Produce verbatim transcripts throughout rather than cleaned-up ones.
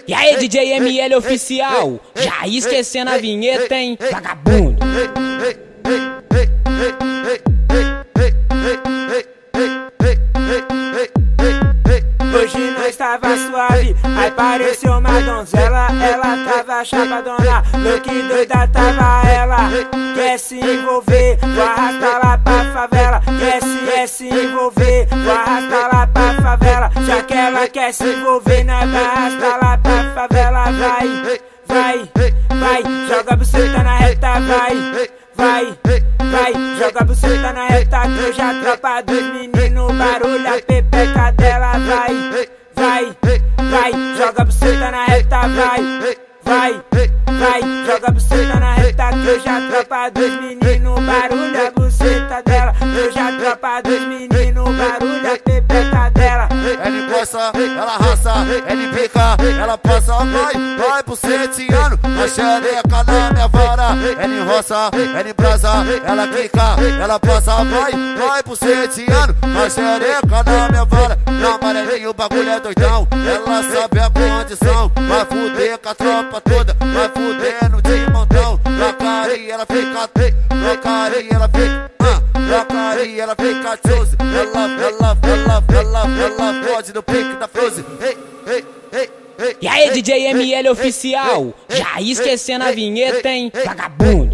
E aí, D J M L oficial, já esquecendo a vinheta, hein, vagabundo. Hoje nós tava suave, aí pareceu uma donzela. Ela tava chapadona, louca e doida tava ela. Quer se envolver, vou arrastar lá pra favela. Quer se, quer se envolver, vou arrastar lá pra favela. Já que ela quer se envolver, nós vai arrastar lá pra favela. Vai, vai, vai, joga a buceta na reta, vai. Vai, vai, joga a buceta na reta, que eu já tropa dos meninos. Barulho a pepeca dela, vai. Vai, vai, joga a buceta na reta, vai. Vai, vai, joga a buceta na reta, que eu já tropa dos meninos. Barulho a buceta dela, que eu já tropa dos meninos. Barulho a pepeca dela. Ela encosta, ela raça, ela pica, ela passa, vai, vai pro setiano, a xereca na minha vara. Ela enroça, ela embrasa, ela quica, ela passa, vai, vai pro setiano, a xereca na minha vara. Na amarelinha o bagulho é doidão, ela sabe a condição, vai fuder com a tropa toda, vai fudendo de montão. Na carinha ela fica, na carinha ela fica, na carinha ela fica chose. Ela, ela, ela, ela, ela pode no pique da Frozen. Ei, ei, ei, ei. E aí, D J M L oficial, já esquecendo a vinheta, hein, vagabundo.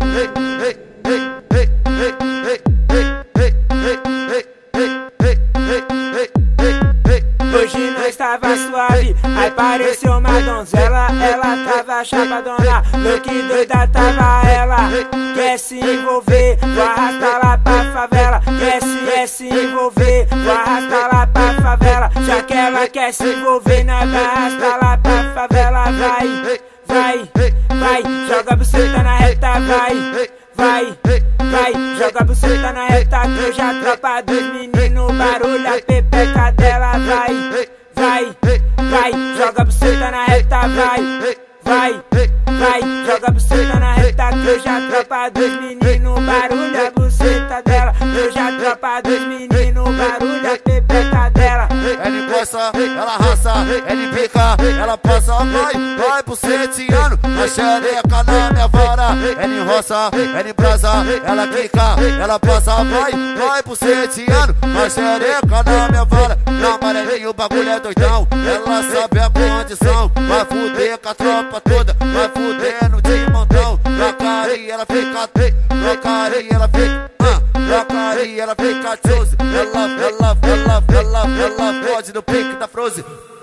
Hoje nós tava suave, aí pareceu uma donzela. Ela tava chapadona, louca e doida tava ela. Quer se envolver, vou arrastar lá pra favela. Quer se, quer se envolver, vou arrastar lá pra favela. Já que ela quer se envolver, nós vai arrastar lá pra favela. Vai, vai, vai, joga a buceta na reta, vai. Vai, vai, joga a buceta na reta, que eu já tropa dos meninos. Barulho a pepeca dela, vai. Vai, vai, joga a buceta na reta, vai. Vai, vai, joga a buceta na reta, que eu já tropa dos meninos. Barulho a buceta dela, que eu já tropa dos meninos. Barulho a pepeca dela. Ela encosta, ela raça, ela pica, ela passa, vai, vai pro setiano, a xereca na minha vara. Ela enroça, ela embrasa, ela quica, ela passa, vai, vai pro setiano, a xereca na minha vara. Na amarelinha o bagulho é doidão, ela sabe a condição, vai fuder com a tropa toda, vai fudendo de montão. Na carinha ela fica, na carinha ela fica, na carinha ela fica chose. Ela, ela, ela, ela, ela pode no pique da Frozen.